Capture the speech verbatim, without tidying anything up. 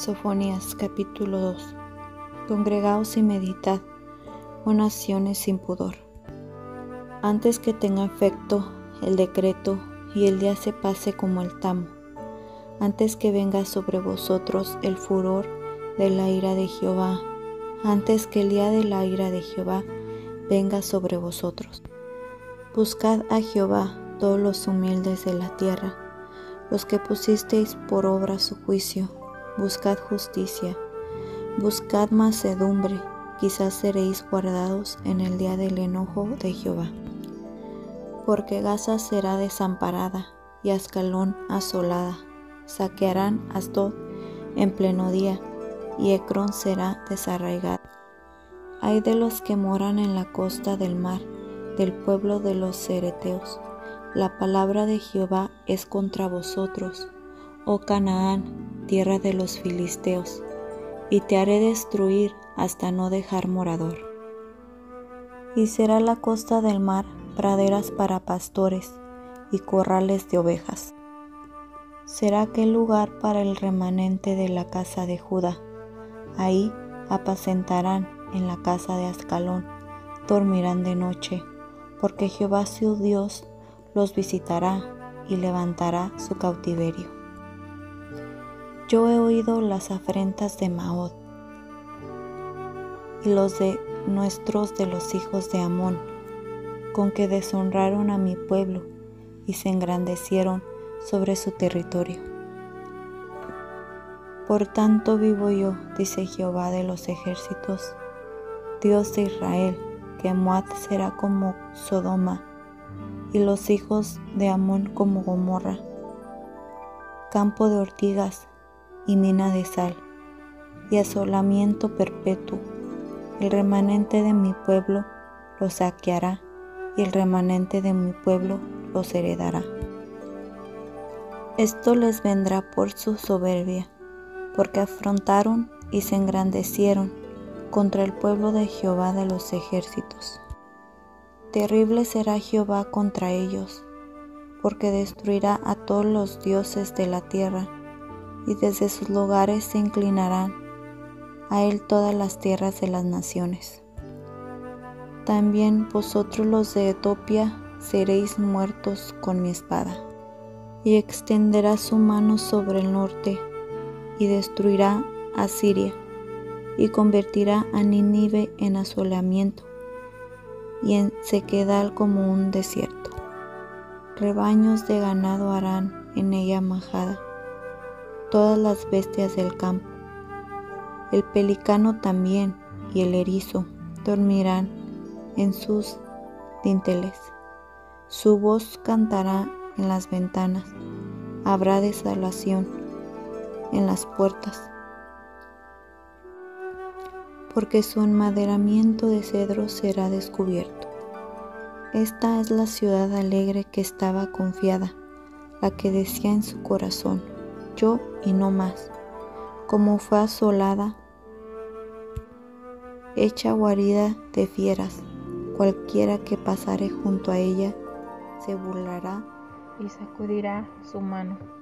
Sofonías capítulo dos. Congregaos y meditad, oh naciones sin pudor. Antes que tenga efecto el decreto y el día se pase como el tamo, antes que venga sobre vosotros el furor de la ira de Jehová, antes que el día de la ira de Jehová venga sobre vosotros. Buscad a Jehová todos los humildes de la tierra, los que pusisteis por obra su juicio. Buscad justicia, buscad mansedumbre, quizás seréis guardados en el día del enojo de Jehová. Porque Gaza será desamparada y Ascalón asolada, saquearán Asdod en pleno día, y Ecrón será desarraigada. Ay de los que moran en la costa del mar, del pueblo de los cereteos. La palabra de Jehová es contra vosotros, oh Canaán, tierra de los filisteos, y te haré destruir hasta no dejar morador. Y será la costa del mar praderas para pastores y corrales de ovejas. Será aquel lugar para el remanente de la casa de Judá. Ahí apacentarán en la casa de Ascalón, dormirán de noche, porque Jehová su Dios los visitará y levantará su cautiverio. Yo he oído las afrentas de Maod y los de nuestros de los hijos de Amón, con que deshonraron a mi pueblo y se engrandecieron sobre su territorio. Por tanto vivo yo, dice Jehová de los ejércitos, Dios de Israel, que Moab será como Sodoma y los hijos de Amón como Gomorra, campo de ortigas y mina de sal, y asolamiento perpetuo. El remanente de mi pueblo los saqueará, y el remanente de mi pueblo los heredará. Esto les vendrá por su soberbia, porque afrontaron y se engrandecieron contra el pueblo de Jehová de los ejércitos. Terrible será Jehová contra ellos, porque destruirá a todos los dioses de la tierra, y desde sus lugares se inclinarán a él todas las tierras de las naciones. También vosotros los de Etopía seréis muertos con mi espada, y extenderá su mano sobre el norte, y destruirá a Siria, y convertirá a Nínive en asolamiento, y en sequedal como un desierto. Rebaños de ganado harán en ella majada, todas las bestias del campo. El pelicano también y el erizo dormirán en sus dinteles. Su voz cantará en las ventanas, habrá desolación en las puertas, porque su enmaderamiento de cedro será descubierto. Esta es la ciudad alegre que estaba confiada, la que decía en su corazón, yo y no más, como fue asolada, hecha guarida de fieras. Cualquiera que pasare junto a ella se burlará y sacudirá su mano.